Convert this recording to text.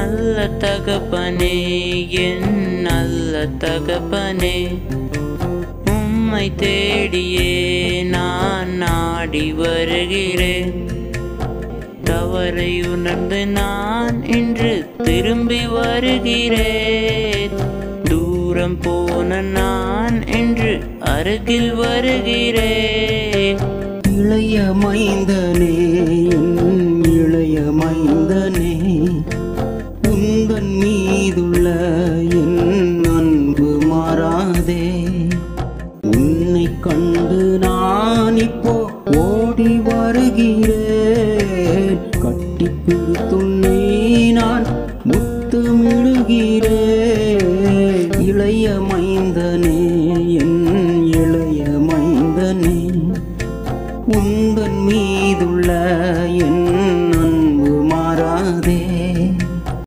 நல்ல தகப்பனே, என் நல்ல தகப்பனே, உம்மை தேடியே நான் நாடி வருகிறேன். தவறை உணர்ந்து நான் இன்று திரும்பி வருகிறேன். தூரம் போன நான் இன்று அருகில் வருகிறேன். இளைய மைந்தனே, இளைய மைந்தனே, உந்தன் மீதுள்ள என் அன்பு மாறாதே. உன்னை கண்டு நான் இப்போ ஓடி வருகிறேன். கட்டிப்பிடித்துன்னை நான் முத்தமிடுகிறேன்.